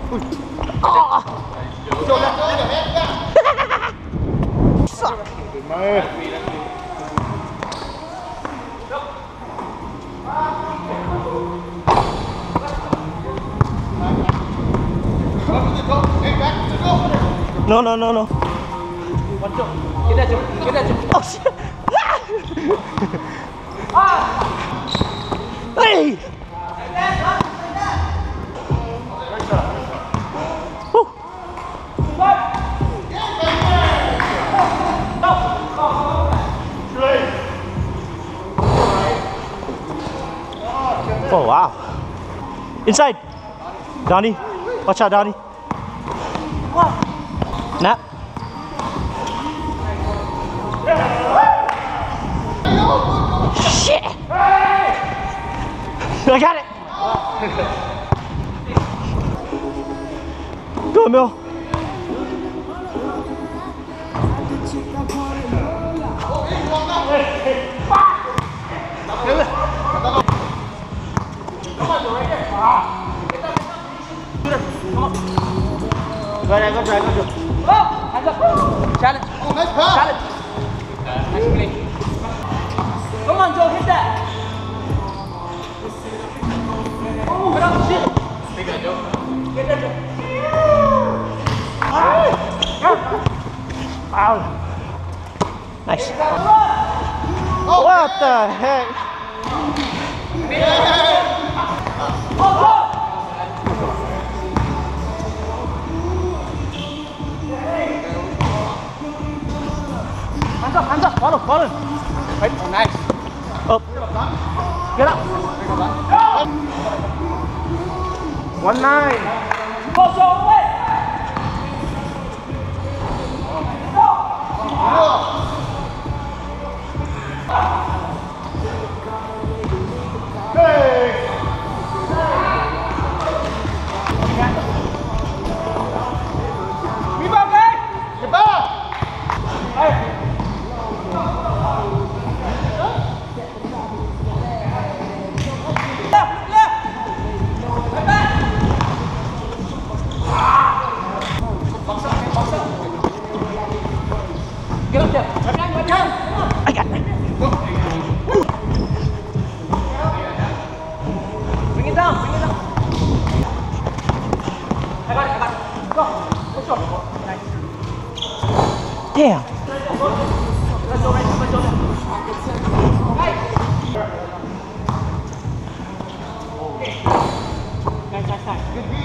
Trộn ra. Mày. No, no, no, no. Oh shit! Hey! Woo. Oh wow! Inside, Donnie. Watch out, Donnie. Nap. Shit! I got it! Go, Mill. Go there, go there, go there. Oh! Hands up! Challenge! Oh, nice pass! Challenge! Nice play. Come on, Joe, hit that! Oh, get up, shit! Take that, Joe. Get that, Joe. Ow! Nice. Oh, what the heck? Hands up, follow. Right, oh, nice. Up. Get up. 1-9. Go, away. Hey. Rebound, guys. Get back. Hey. Get up there. I got it. Bring it down. I got it. Go. Nice. Damn. Let's go right. Nice. Good beat.